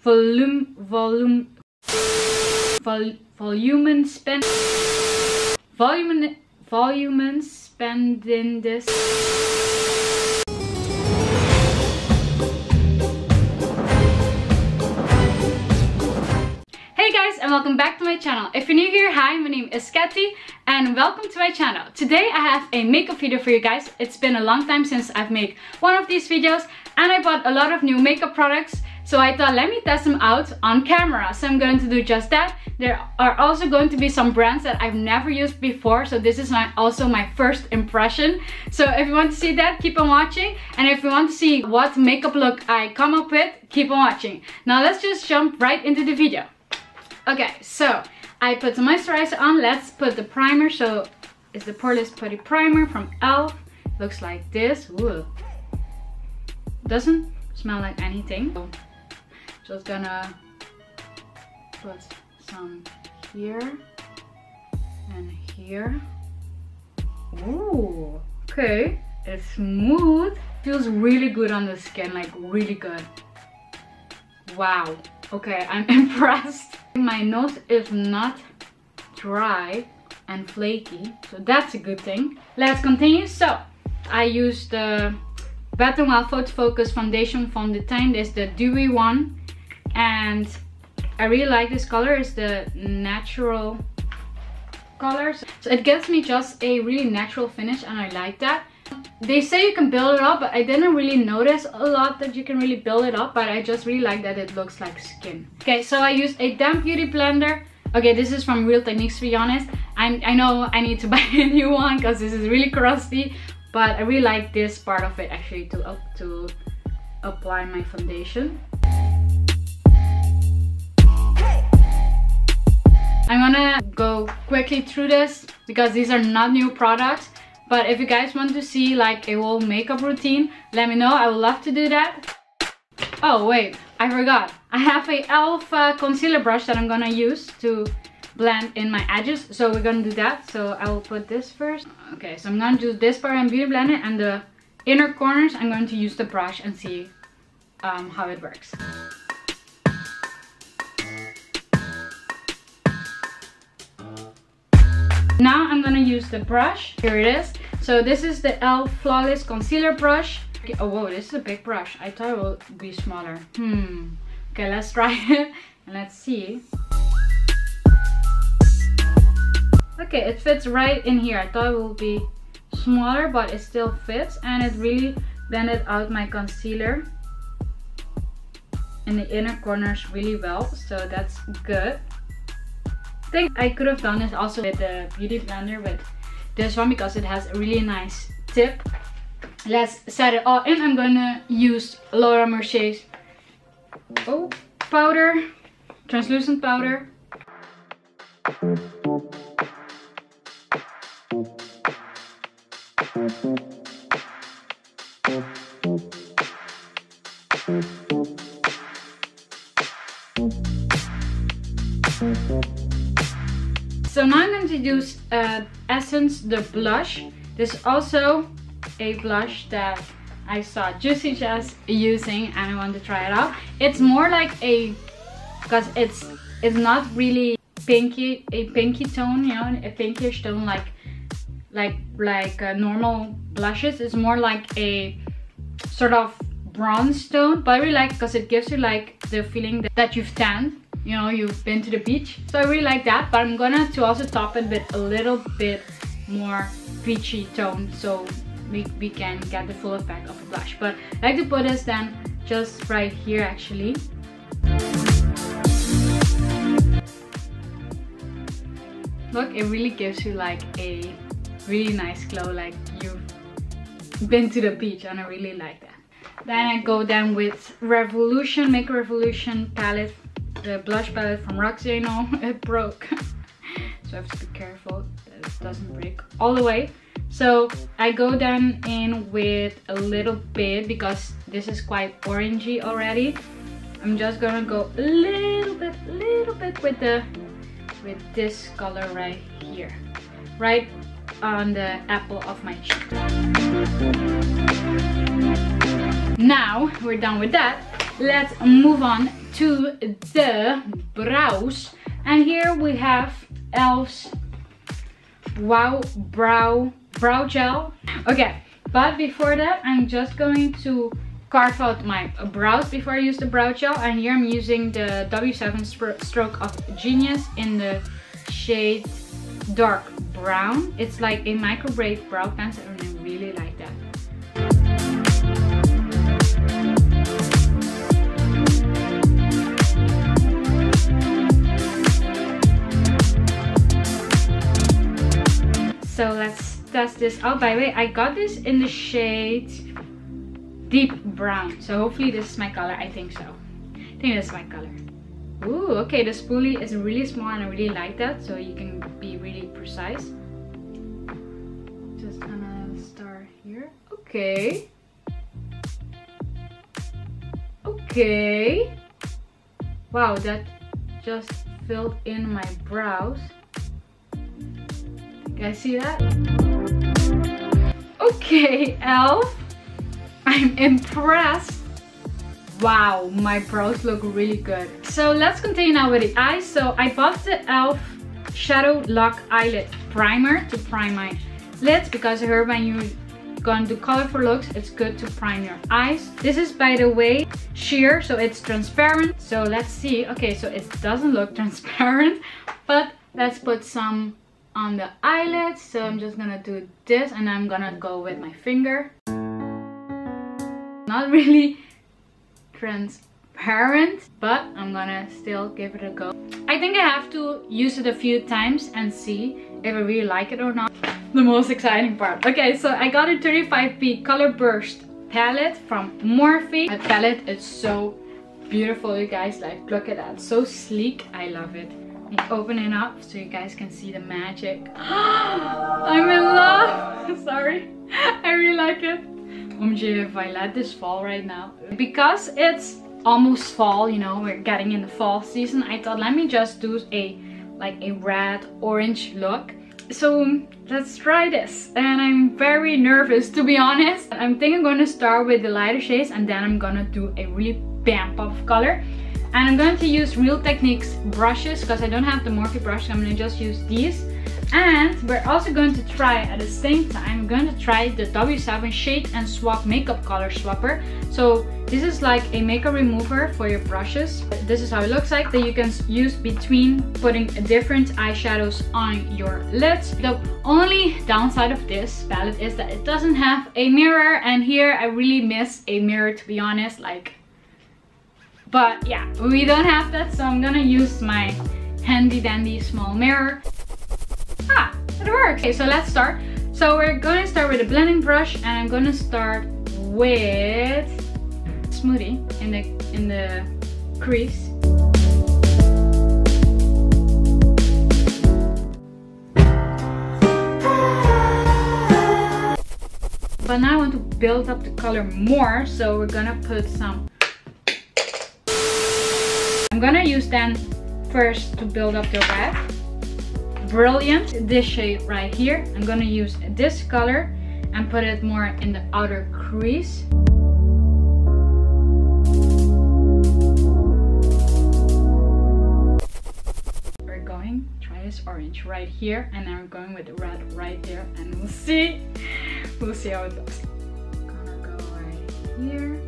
volumen spending this. Hey guys, and welcome back to my channel. If you're new here, hi, my name is Katty and welcome to my channel. Today I have a makeup video for you guys. It's been a long time since I've made one of these videos and I bought a lot of new makeup products. So I thought, let me test them out on camera. So I'm going to do just that. There are also going to be some brands that I've never used before. So this is also my first impression. So if you want to see that, keep on watching. And if you want to see what makeup look I come up with, keep on watching. Now let's just jump right into the video. Okay, so I put the moisturizer on. Let's put the primer. So it's the Poreless Putty Primer from e.l.f. Looks like this. Ooh. Doesn't smell like anything. Just gonna put some here and here. Ooh, okay. It's smooth. Feels really good on the skin, like really good. Wow. Okay, I'm impressed. My nose is not dry and flaky, so that's a good thing. Let's continue. So, I used the Wet n Wild Photo Focus Foundation Fond de Teint. This is the dewy one. And I really like this color. It's the natural color. So it gives me just a really natural finish and I like that. They say you can build it up, but I didn't really notice a lot that you can really build it up. But I just really like that it looks like skin. Okay, so I used a damp beauty blender. Okay, this is from Real Techniques, to be honest. I know I need to buy a new one because this is really crusty. But I really like this part of it actually to apply my foundation. I'm gonna go quickly through this because these are not new products. But if you guys want to see like a whole makeup routine, let me know. I would love to do that. Oh wait, I forgot. I have a e.l.f. Concealer brush that I'm gonna use to blend in my edges. So we're gonna do that. So I will put this first. Okay, so I'm gonna do this part and beauty blend it, and the inner corners I'm going to use the brush and see how it works. Now I'm gonna use the brush. Here it is. So this is the e.l.f. Flawless Concealer Brush. Oh whoa, this is a big brush. I thought it would be smaller. Okay, let's try it and let's see. Okay, it fits right in here. I thought it would be smaller, but it still fits, and it really blended out my concealer in the inner corners really well. So that's good. I think I could have done this also with the beauty blender with this one because it has a really nice tip. Let's set it all in. I'm gonna use Laura Mercier's powder, translucent powder. So now I'm going to use Essence the blush. This is also a blush that I saw Juicy Jazz using and I want to try it out. It's more like because it's not really pinky, a pinky tone, you know, a pinkish tone like normal blushes. It's more like a sort of bronze tone, but I really like it because it gives you like the feeling that you've tanned. You know, you've been to the beach. So I really like that, but I'm gonna to also top it with a little bit more peachy tone so we can get the full effect of the blush. But I like to put this then just right here actually. Look, it really gives you like a really nice glow, like you've been to the beach, and I really like that. Then I go down with Revolution, Make Revolution palette. The blush palette from Roxy. I know it broke, so I have to be careful that it doesn't break all the way. So I go down in with a little bit because this is quite orangey already. I'm just gonna go a little bit with this color right here, right on the apple of my cheek. Now we're done with that. Let's move on to the brows. And here we have e.l.f.'s Wow Brow Gel. Okay, but before that, I'm just going to carve out my brows before I use the brow gel. And here I'm using the W7 Stroke of Genius in the shade Dark Brown. It's like a micro braid brow pencil and I really like that. So let's test this out. By the way, I got this in the shade Deep Brown. So hopefully this is my color. I think so. I think this is my color. Ooh, okay, the spoolie is really small and I really like that. So you can be really precise. Just gonna start here. Okay. Okay. Wow, that just filled in my brows. You guys see that? Okay, e.l.f. I'm impressed. Wow, my brows look really good. So let's continue now with the eyes. So I bought the e.l.f. Shadow Lock Eyelid Primer to prime my lids because I heard when you're gonna do colorful looks, it's good to prime your eyes. This is, by the way, sheer, so it's transparent. So let's see. Okay, so it doesn't look transparent, but let's put some on the eyelids. So I'm just gonna do this and I'm gonna go with my finger. Not really transparent, but I'm gonna still give it a go. I think I have to use it a few times and see if I really like it or not. The most exciting part. Okay, so I got a 35p Color Burst palette from Morphe. The palette is so beautiful, you guys. Like, look at that, so sleek. I love it. Let me open it up so you guys can see the magic. I'm in love. Sorry, I really like it. OMG, if I let this fall right now. Because it's almost fall, you know, we're getting in the fall season, I thought let me just do a red orange look. So let's try this. And I'm very nervous, to be honest. I think I'm going to start with the lighter shades and then I'm gonna do a really bam pop of color. And I'm going to use Real Techniques brushes because I don't have the Morphe brush. I'm going to just use these. And we're also going to try at the same time, I'm going to try the W7 Shade and Swap Makeup Color Swapper. So this is like a makeup remover for your brushes. This is how it looks like, that you can use between putting different eyeshadows on your lids. The only downside of this palette is that it doesn't have a mirror, and here I really miss a mirror, to be honest. But yeah, we don't have that, so I'm gonna use my handy dandy small mirror. Ah, it works. Okay, so let's start. So we're going to start with a blending brush, and I'm going to start with Smoothie in the crease. But now I want to build up the color more, so we're gonna put some. I'm gonna use then first to build up the red. Brilliant, this shade right here. I'm gonna use this color and put it more in the outer crease. We're going to try this orange right here, and then we're going with the red right there, and we'll see how it looks. Gonna go right here.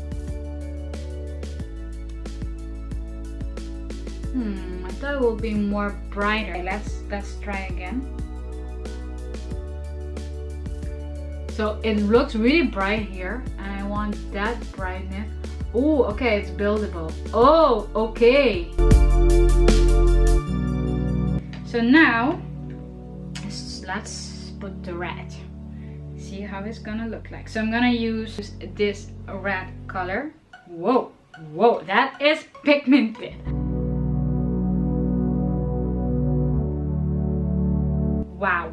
I thought it will be more brighter. Okay, let's try again. So it looks really bright here, and I want that brightness. Oh, okay, it's buildable. Oh, okay. So now let's put the red. See how it's gonna look like. So I'm gonna use this red color. Whoa, whoa, that is pigmented. Wow.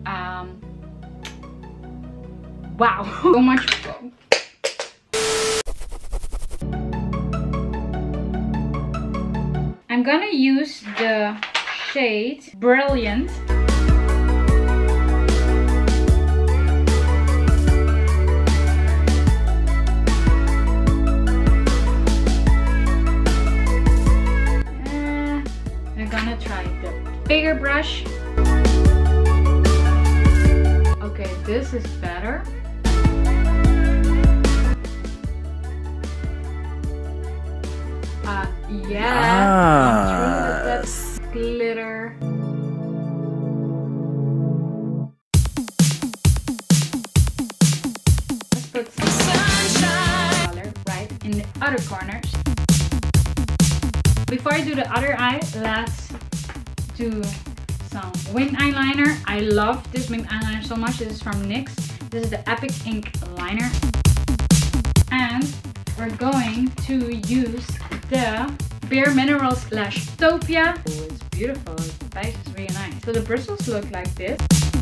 Wow. So much. I'm gonna use the shade Brilliant. try the bigger brush. Okay, this is better. Yeah, that glitter. Let's put some color right in the other corners. Before I do the other eye, let's do some wing eyeliner. I love this wing eyeliner so much. This is from NYX. This is the Epic Ink liner. And we're going to use the Bare Minerals Lashtopia. Oh, it's beautiful. The base is really nice. So the bristles look like this.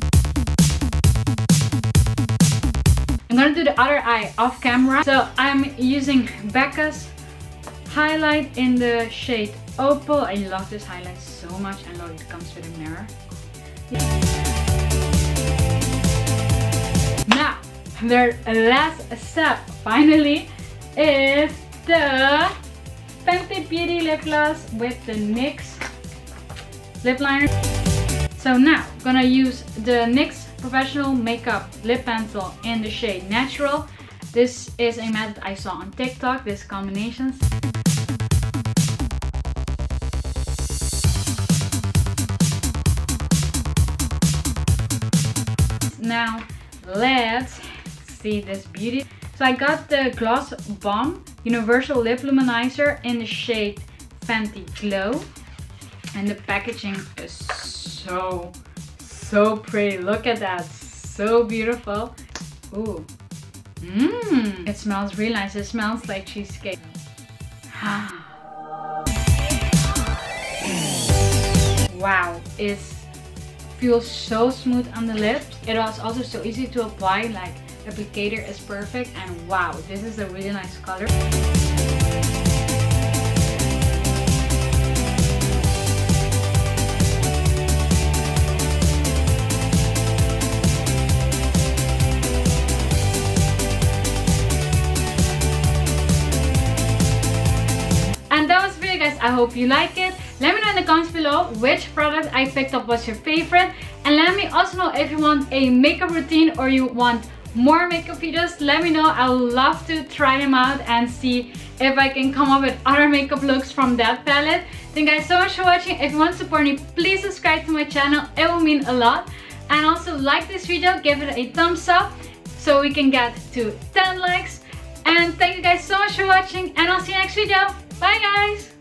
I'm gonna do the other eye off camera. So I'm using Becca's highlight in the shade Opal. I love this highlight so much. I love it comes with a mirror. Now, the last step finally is the Fenty Beauty lip gloss with the NYX lip liner. So now I'm gonna use the NYX Professional Makeup Lip Pencil in the shade Natural. This is a method I saw on TikTok, this combinations. Now let's see this beauty. So I got the Gloss Bomb Universal Lip Luminizer in the shade Fenty Glow. And the packaging is so pretty. Look at that. So beautiful. Ooh. It smells really nice. It smells like cheesecake. Wow. It feels so smooth on the lips. It was also so easy to apply. Like, applicator is perfect. And wow, this is a really nice color. And that was for you guys. I hope you like it. Let me know in the comments below which product I picked up was your favorite. And let me also know if you want a makeup routine or you want more makeup videos. Let me know. I would love to try them out and see if I can come up with other makeup looks from that palette. Thank you guys so much for watching. If you want to support me, please subscribe to my channel. It will mean a lot. And also like this video, give it a thumbs up so we can get to 10 likes. And thank you guys so much for watching, and I'll see you next video. Bye guys!